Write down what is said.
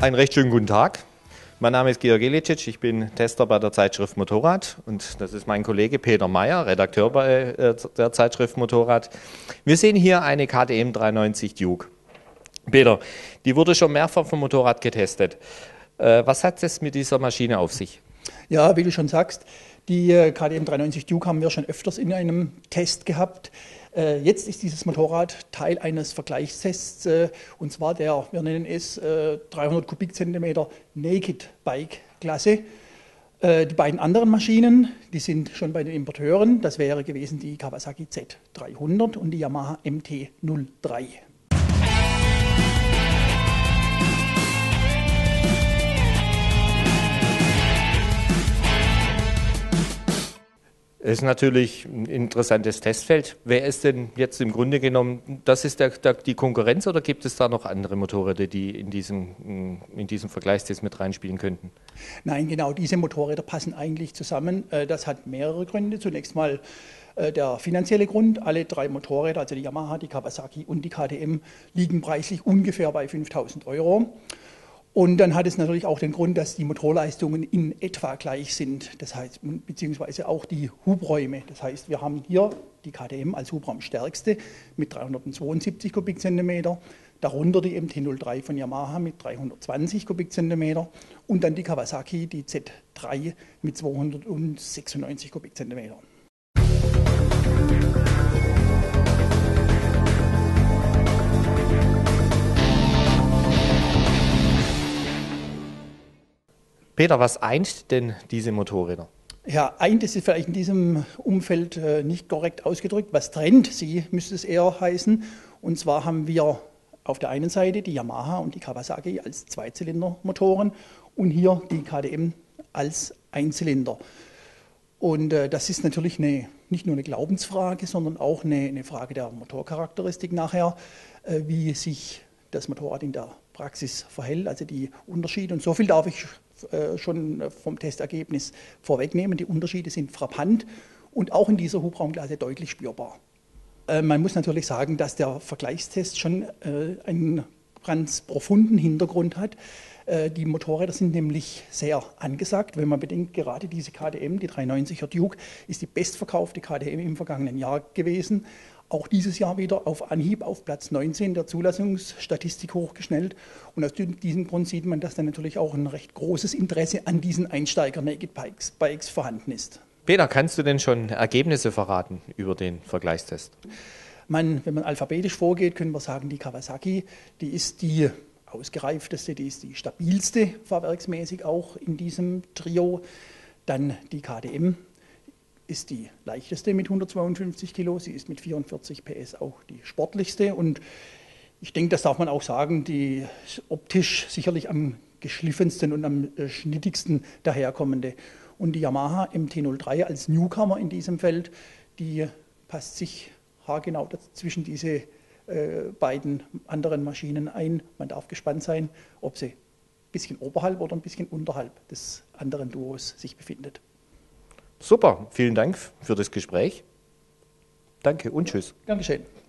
Einen recht schönen guten Tag. Mein Name ist Georg Ilicic, ich bin Tester bei der Zeitschrift Motorrad und das ist mein Kollege Peter Meyer, Redakteur bei der Zeitschrift Motorrad. Wir sehen hier eine KTM 390 Duke. Peter, die wurde schon mehrfach vom Motorrad getestet. Was hat es mit dieser Maschine auf sich? Ja, wie du schon sagst, die KTM 390 Duke haben wir schon öfters in einem Test gehabt. Jetzt ist dieses Motorrad Teil eines Vergleichstests, und zwar wir nennen es 300 Kubikzentimeter Naked Bike Klasse. Die beiden anderen Maschinen, die sind schon bei den Importeuren. Das wäre gewesen die Kawasaki Z300 und die Yamaha MT-03. Es ist natürlich ein interessantes Testfeld. Wer ist denn jetzt im Grunde genommen, das ist die Konkurrenz oder gibt es da noch andere Motorräder, die in diesem Vergleichstest mit reinspielen könnten? Nein, genau, diese Motorräder passen eigentlich zusammen. Das hat mehrere Gründe. Zunächst mal der finanzielle Grund. Alle drei Motorräder, also die Yamaha, die Kawasaki und die KTM, liegen preislich ungefähr bei 5.000 €. Und dann hat es natürlich auch den Grund, dass die Motorleistungen in etwa gleich sind, das heißt, beziehungsweise auch die Hubräume. Das heißt, wir haben hier die KTM als Hubraumstärkste mit 372 Kubikzentimeter, darunter die MT-03 von Yamaha mit 320 Kubikzentimeter und dann die Kawasaki, die Z3 mit 296 Kubikzentimeter. Peter, was eint denn diese Motorräder? Ja, eint ist vielleicht in diesem Umfeld nicht korrekt ausgedrückt. Was trennt sie, müsste es eher heißen. Und zwar haben wir auf der einen Seite die Yamaha und die Kawasaki als Zweizylindermotoren und hier die KTM als Einzylinder. Und das ist natürlich nicht nur eine Glaubensfrage, sondern auch eine Frage der Motorcharakteristik nachher, wie sich das Motorrad in der Praxis verhält, also die Unterschiede. Und so viel darf ich schon vom Testergebnis vorwegnehmen. Die Unterschiede sind frappant und auch in dieser Hubraumklasse deutlich spürbar. Man muss natürlich sagen, dass der Vergleichstest schon einen ganz profunden Hintergrund hat. Die Motorräder sind nämlich sehr angesagt. Wenn man bedenkt, gerade diese KTM, die 390er Duke, ist die bestverkaufte KTM im vergangenen Jahr gewesen. Auch dieses Jahr wieder auf Anhieb auf Platz 19 der Zulassungsstatistik hochgeschnellt. Und aus diesem Grund sieht man, dass da natürlich auch ein recht großes Interesse an diesen Einsteiger-Naked Bikes vorhanden ist. Peter, kannst du denn schon Ergebnisse verraten über den Vergleichstest? Wenn man alphabetisch vorgeht, können wir sagen, die Kawasaki, die ist die ausgereifteste, die ist die stabilste, fahrwerksmäßig auch in diesem Trio. Dann die KTM ist die leichteste mit 152 Kilo, sie ist mit 44 PS auch die sportlichste und ich denke, das darf man auch sagen, die optisch sicherlich am geschliffensten und am schnittigsten daherkommende. Und die Yamaha MT-03 als Newcomer in diesem Feld, die passt sich haargenau zwischen diese beiden anderen Maschinen ein. Man darf gespannt sein, ob sie ein bisschen oberhalb oder ein bisschen unterhalb des anderen Duos sich befindet. Super, vielen Dank für das Gespräch. Danke und tschüss. Gern geschehen.